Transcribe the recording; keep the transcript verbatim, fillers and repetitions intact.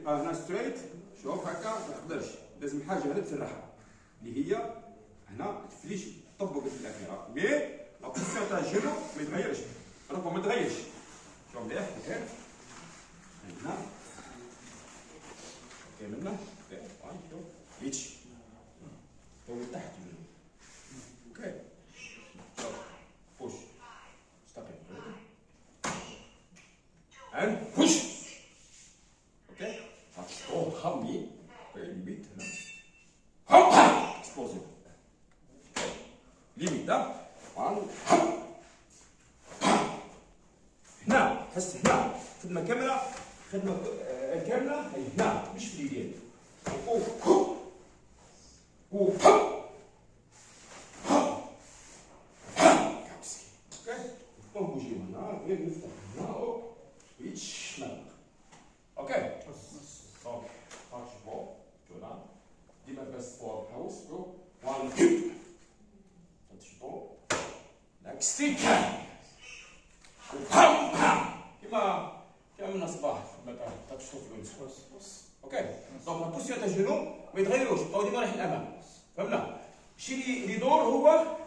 اه هنا ستريت، شوف هكا ما تقدرش، لازم حاجه هنا تسرحها اللي هي هنا تفليش طبقت في الاخيره، مي لا بوزيسيون تاع الجينو ما يتغيرش، ركبه ما يتغيرش. شوف مليح هكا هنا اوكي من هنا شوف ريتش تو من تحت اوكي شوف بوش استقيم and push اوكي هتشوف خمي ليميت هنا هوبا اكسبلوزيف ليميت ده هنا حس هنا خدمه كامله، خدمه كامله هي هنا مش في اليدين. اوه اوه اوكي نبوجيو هنا غير نفتح هنا او ريتش مالك اوكي اوكي هاتش بو جونا ديما بس فور هاوس جو وان هاتش بو لاك ستيك وبام بام كيما كيما من الصباح متى تشوف الونس اوكي دونك لا بوزيسيون تاع الجنو ما يتغيروش، بقاو ديما رايحين الامام، فهمنا؟ الشيء اللي يدور هو